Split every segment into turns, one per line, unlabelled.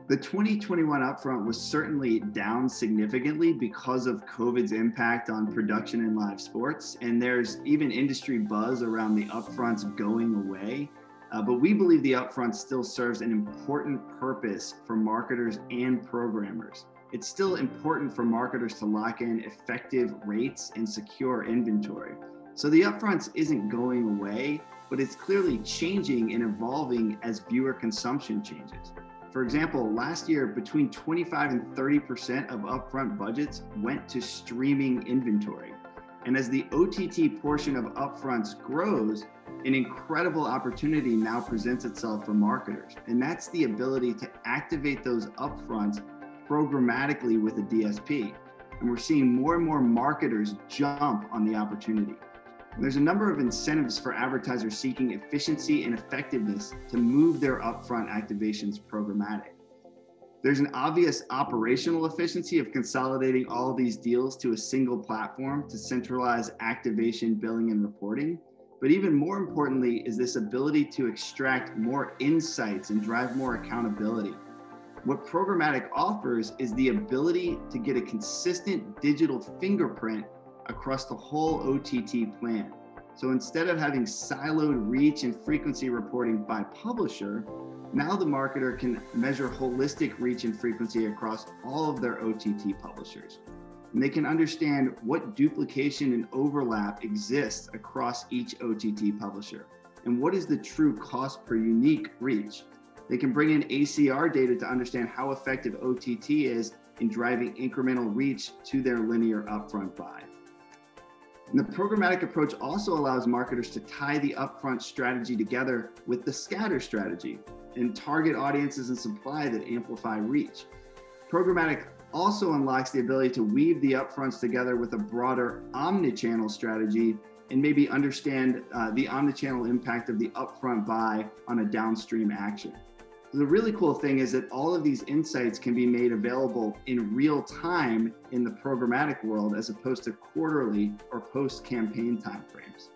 The 2021 upfront was certainly down significantly because of COVID's impact on production in live sports. And there's even industry buzz around the upfronts going away. But we believe the upfront still serves an important purpose for marketers and programmers. It's still important for marketers to lock in effective rates and secure inventory. So the upfronts isn't going away, but it's clearly changing and evolving as viewer consumption changes. For example, last year, between 25 and 30% of upfront budgets went to streaming inventory. And as the OTT portion of upfronts grows, an incredible opportunity now presents itself for marketers. And that's the ability to activate those upfronts programmatically with a DSP. And we're seeing more and more marketers jump on the opportunity. And there's a number of incentives for advertisers seeking efficiency and effectiveness to move their upfront activations programmatic. There's an obvious operational efficiency of consolidating all of these deals to a single platform to centralize activation, billing, and reporting. But even more importantly is this ability to extract more insights and drive more accountability. What programmatic offers is the ability to get a consistent digital fingerprint across the whole OTT plan. So instead of having siloed reach and frequency reporting by publisher, now the marketer can measure holistic reach and frequency across all of their OTT publishers. And they can understand what duplication and overlap exists across each OTT publisher and what is the true cost per unique reach. They can bring in ACR data to understand how effective OTT is in driving incremental reach to their linear upfront buy. And the programmatic approach also allows marketers to tie the upfront strategy together with the scatter strategy and target audiences and supply that amplify reach. Programmatic also unlocks the ability to weave the upfronts together with a broader omnichannel strategy and maybe understand the omnichannel impact of the upfront buy on a downstream action. The really cool thing is that all of these insights can be made available in real time in the programmatic world as opposed to quarterly or post-campaign timeframes.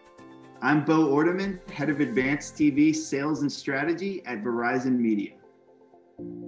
I'm Bo Ordeman, Head of Advanced TV Sales and Strategy at Verizon Media.